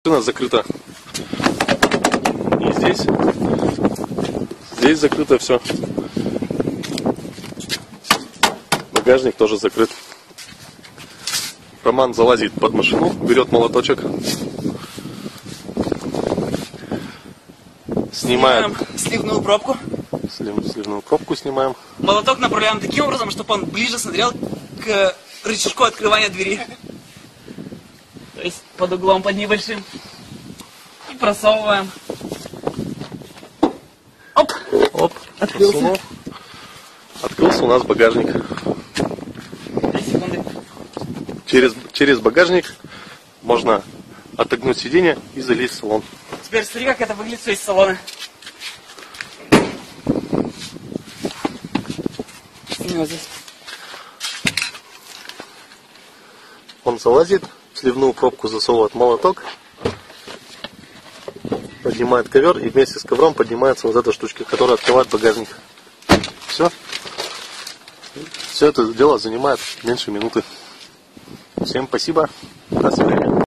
Машина закрыта. И здесь закрыто все. Багажник тоже закрыт. Роман залазит под машину, берет молоточек, снимаем сливную пробку. Сливную пробку снимаем. Молоток направляем таким образом, чтобы он ближе смотрел к рычажку открывания двери. То есть под углом, под небольшим. И просовываем. Оп! Оп! Открылся. Просунул. Открылся у нас багажник. 3 секунды. Через багажник можно отогнуть сиденье и залезть в салон. Теперь смотри, как это выглядит из салона. Вот здесь. Он залазит, в сливную пробку засовывает молоток, поднимает ковер и вместе с ковром поднимается вот эта штучка, которая открывает багажник. Все. Все это дело занимает меньше минуты. Всем спасибо. До свидания.